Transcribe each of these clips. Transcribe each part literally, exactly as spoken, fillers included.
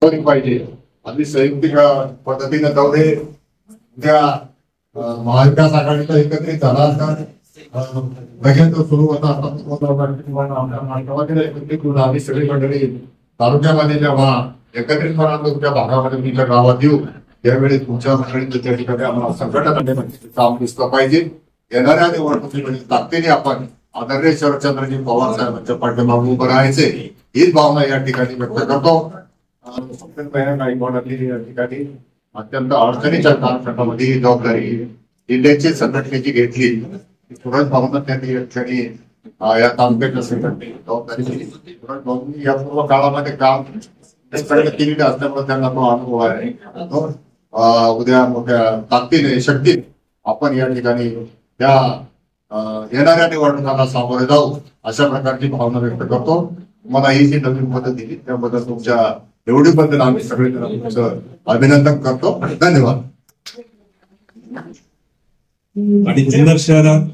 पाहिजे आणि संयुक्त पद्धतीने दौरे त्या महाविकास आघाडीचा एकत्रित झाला असता लगेच सुरू होता आम्ही सगळी मंडळी तालुक्यामध्ये जेव्हा एकत्रितपणा तुमच्या भागामध्ये तुमच्या गावात येऊ त्यावेळी तुमच्या मंडळीचं त्या ठिकाणी आम्हाला संघटना काम दिसलं पाहिजे. येणाऱ्या निवडणुकीमध्ये ताकदीने आपण आदरणीय शरदचंद्रजी पवार साहेबांच्या पाठीमागे उभं राहायचे हीच भावना या ठिकाणी व्यक्त करतो. गायकवाडांनी या ठिकाणी अत्यंत अडचणीच्या कालखंडामध्ये ही जबाबदारी जिल्ह्याची संघटनेची घेतली. सुरज भावना त्यांनी या ठिकाणी या तालुक्याच्या संघटनेची जबाबदारी दिली. सुरज भाऊंनी या पूर्व काळामध्ये काम केलेले असल्यामुळे त्यांना तो अनुभव आहे. उद्या मोठ्या ताकदीने शक्तीने आपण या ठिकाणी त्या येणाऱ्या निवडणुकांना सामोरे जाऊ अशा प्रकारची भावना व्यक्त करतो. मला ही जी नवीन पद्धत दिली त्याबद्दल तुमच्या निवडीबद्दल आम्ही सगळे तुमचं अभिनंदन करतो. धन्यवाद. आणि जुन्नर शहरात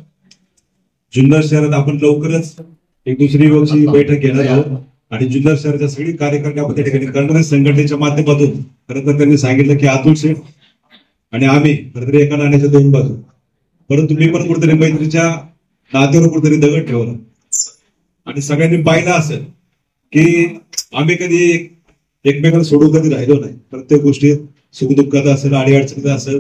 जुन्नर शहरात आपण लवकरच एक दुसरी वर्षी बैठक घेणार आहोत आणि जुन्नर शहराच्या सगळी कार्यकर्ते आपण त्या ठिकाणी करणाऱ्या संघटनेच्या माध्यमातून खरं तर त्यांनी सांगितलं की अतुल शेठ आणि आम्ही खरं तर एका नाण्याच्या दोन बाजू, परंतु मी पण कुठेतरी मैत्रीच्या नात्यावर कुठेतरी दगड ठेवला आणि सगळ्यांनी पाहिलं असेल की आम्ही कधी एकमेकांना सोडून कधी राहिलो नाही. प्रत्येक गोष्टीत सुखदुःखात असेल अडीअडचणीत असेल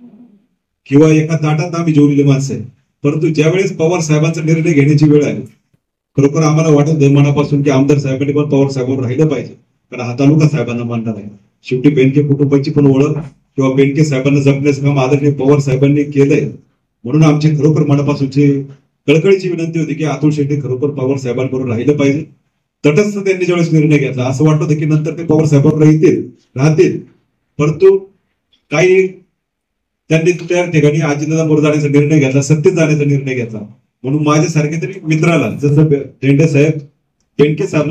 किंवा एका ताटात आम्ही जेवलेले माणसं आहे. परंतु ज्यावेळेस पवार साहेबांचा निर्णय घेण्याची वेळ आहे खरोखर आम्हाला वाटत मनापासून की आमदार साहेबांनी पण पवार साहेबांवर राहिलं पाहिजे, कारण हा तालुका साहेबांना मानणार आहे. शेवटी बेनके कुटुंबाची पण ओळख किंवा बेनके साहेबांना जपण्याचं काम आदरणीय पवार साहेबांनी केलंय. म्हणून आमची खरोखर मनापासूनची कळकळीची विनंती होती की अतुल शेट्टी खरोखर पवार साहेबांबरोबर राहिलं पाहिजे. तटस्थ त्यांनी ज्यावेळेस निर्णय घेतला असं वाटत होतं की नंतर ते पवार साहेबांवर राहतील राहतील परंतु काही त्यांनी त्या ठिकाणी अजितदादांबरोबर जाण्याचा निर्णय घेतला, सत्तेत जाण्याचा निर्णय घेतला. म्हणून माझ्यासारखे तरी मित्राला जसं देंडे साहेब बेनके साहेब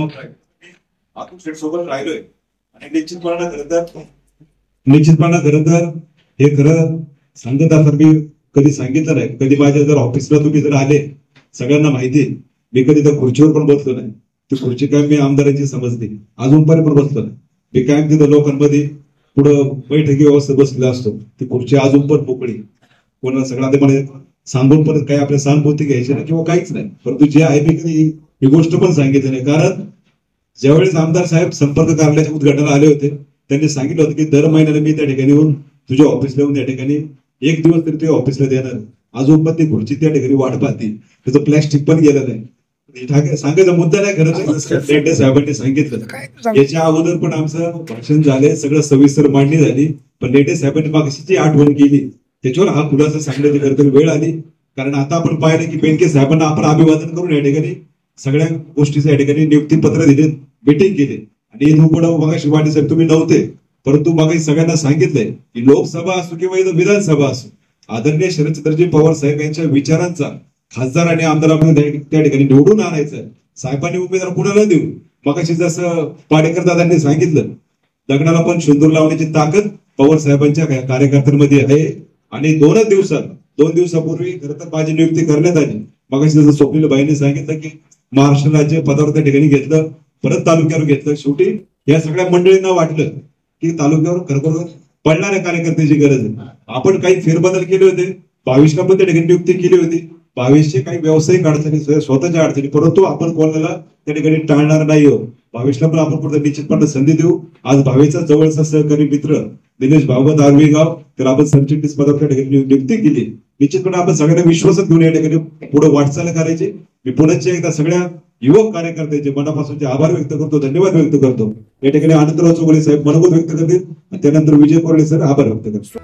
अतुल शेठ सोबत राहिलोय आणि निश्चितपणा खरं तर निश्चितपणा खरं तर हे खरं सांगत असं मी कधी सांगितलं नाही. कधी माझ्या जर ऑफिसला तुम्ही जर आले सगळ्यांना माहिती मी कधी त्या खुर्चीवर पण बसलो नाही. ती खुर्ची काय मी आमदारांची समजते अजूनपर्यंत पण बसलो नाही. मी कायम तिथं लोकांमध्ये पुढं बैठकी व्यवस्था बसलेला असतो. ती खुर्ची अजून पण मोकळी कोणा सगळ्यांना सांगून परत काही आपल्या सहानुभूती घ्यायची नाही किंवा काहीच नाही. परंतु जे आहे मी कधी ही गोष्ट पण सांगितली नाही, कारण ज्यावेळेस आमदार साहेब संपर्क कार्यालयाच्या उद्घाटनाला आले होते त्यांनी सांगितलं होतं की दर महिन्याला मी त्या ठिकाणी येऊन तुझ्या ऑफिसला येऊन त्या ठिकाणी एक दिवस तरी तुझ्या ऑफिसला देणार. अजून पण ती खुर्ची त्या ठिकाणी वाट पाहते, त्याचं प्लॅस्टिक पण गेलं नाही. सांगायचा मुद्दा नाही खरं साहेबांनी सांगितलं. याच्या अगोदर पण आमचं भाषण झालंय, सगळं सविस्तर मांडणी झाली, पण लेटे साहेबांनी मागची आठवण केली त्याच्यावर हा खुलासा सांगण्याची खरं वेळ आली. कारण आता आपण पाहिलं की बेनके साहेबांना आपण अभिवादन करून या ठिकाणी सगळ्या गोष्टीचं या ठिकाणी नियुक्ती पत्र दिले, मिटिंग केली. आणि इथून पुढे मगाशी वाणी साहेब तुम्ही नव्हते परंतु मग सगळ्यांना सांगितलंय की लोकसभा असो किंवा इथं विधानसभा असो आदरणीय शरदचंद्रजी पवार साहेब यांच्या विचारांचा खासदार आणि आमदारांमध्ये त्या ठिकाणी निवडून आणायचं. साहेबांनी उमेदवार कुणाला देऊ, मगाशी जसं पाडेकर दादांनी सांगितलं दगडाला पण शेंदूर लावण्याची ताकद पवार साहेबांच्या कार्यकर्त्यांमध्ये आहे. आणि दोनच दिवसात दोन दिवसापूर्वी खरं तर माझी नियुक्ती करण्यात आली. मगाशी जसं स्वप्नील बाईंनी सांगितलं की महाराष्ट्र राज्य पदावर त्या ठिकाणी घेतलं, परत तालुक्यावर घेतलं. शेवटी या सगळ्या मंडळींना वाटलं की तालुक्यावर खरोखर पडणाऱ्या कार्यकर्त्याची गरज आहे. आपण काही फेरबदल केले होते, बावीसला पण त्या ठिकाणी नियुक्ती केली होती. बावीसचे काही व्यावसायिक अडचणी स्वतःच्या अडचणी, परंतु आपण कोणाला त्या ठिकाणी टाळणार नाही. हो बावीसला पण आपण कुठे निश्चितपणे संधी देऊ. आज भावेचा जवळचा सहकारी मित्र दिनेश भागवत आर्वीगाव तर आपण सरचिटणीस पदावर त्या ठिकाणी नियुक्ती केली. निश्चितपणे आपण सगळ्यांना विश्वासात घेऊन या ठिकाणी पुढे वाटचाल करायची. मी पुण्याच्या एकदा सगळ्या युवक कार्यकर्त्यांचे मनापासूनचे आभार व्यक्त करतो, धन्यवाद व्यक्त करतो. या ठिकाणी आनंदराव चौगुले साहेब मनोगत व्यक्त करतील आणि त्यानंतर विजय कोरडे सर आभार व्यक्त करतो.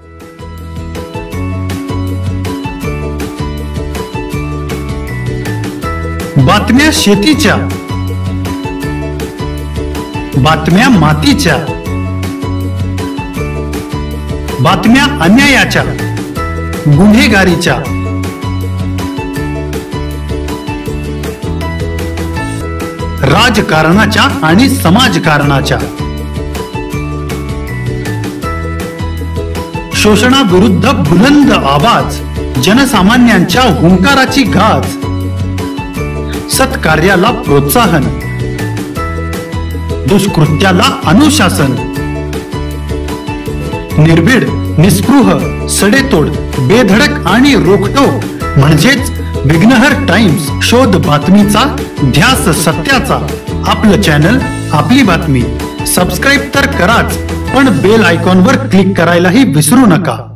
बातम्या शेतीच्या, बातम्या मातीच्या, बातम्या अन्यायाच्या, गुन्हेगारीच्या, राजकारणाच्या आणि समाजकारणाच्या, शोषणाविरुद्ध बुलंद आवाज, जनसामान्यांच्या हुंकाराची गाज, सत्कार्याला प्रोत्साहन, दुष्कृत्याला अनुशासन, निर्भीड, निस्पृह, सडेतोड, बेधडक आणि रोखटोक म्हणजेच विघ्नहर टाइम्स. शोध बातमीचा, ध्यास सत्याचा. आपलं चॅनल, आपली बातमी. सबस्क्राईब तर कराच, पण बेल आयकॉनवर क्लिक करायलाही विसरू नका.